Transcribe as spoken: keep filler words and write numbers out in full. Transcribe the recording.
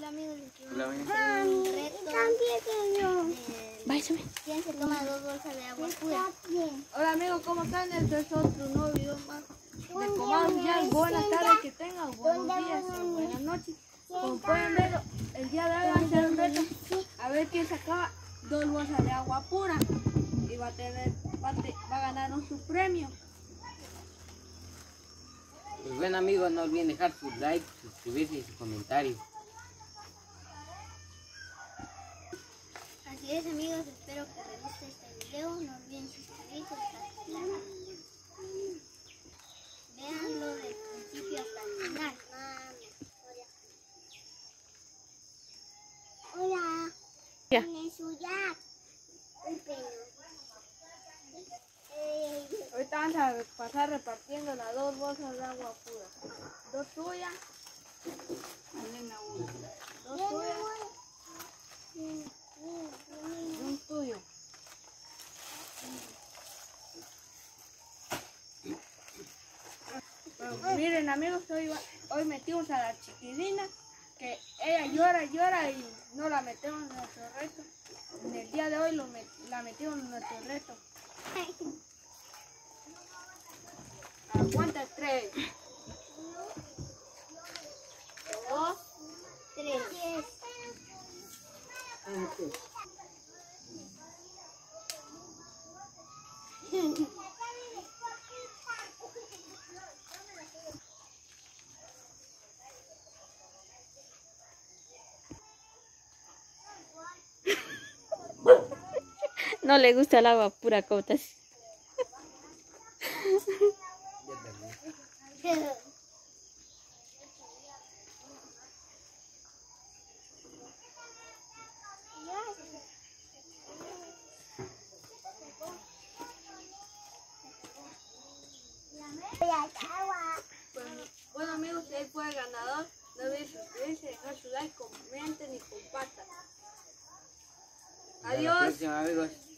amigos, Hola, un reto. Váyase. ¿Quién se toma dos bolsas de agua pura? Hola amigos, ¿cómo están? Este es otro nuevo video más de Comar Oficial. Buenas tardes, que tengan buenos días o buenas noches. Como pueden ver, el día de hoy va a ser un reto a ver quién saca dos bolsas de agua pura y va a tener, va a, te, va a ganar un su premio. Pues bueno amigos, no olviden dejar su like, suscribirse y su comentario. Así es amigos, espero que les guste este video. No olviden suscribirse hasta el final. Véanlo del principio hasta el final. Hola. Ya. Ahorita vamos a pasar repartiendo las dos bolsas de agua pura. Dos tuyas. Elena una. Dos tuyas. Un tuyo. Bueno, miren amigos, hoy, hoy metimos a la chiquilina, que ella llora, llora y no la metemos en nuestro reto. En el día de hoy lo met, la metimos en nuestro reto. Aguanta tres. Dos. Tres. No le gusta el agua pura, Cotas. Bueno amigos, si él fue el ganador, no olviden suscribirse, dejar su like, comenten y compartan. Hasta la Adiós. próxima, amigos.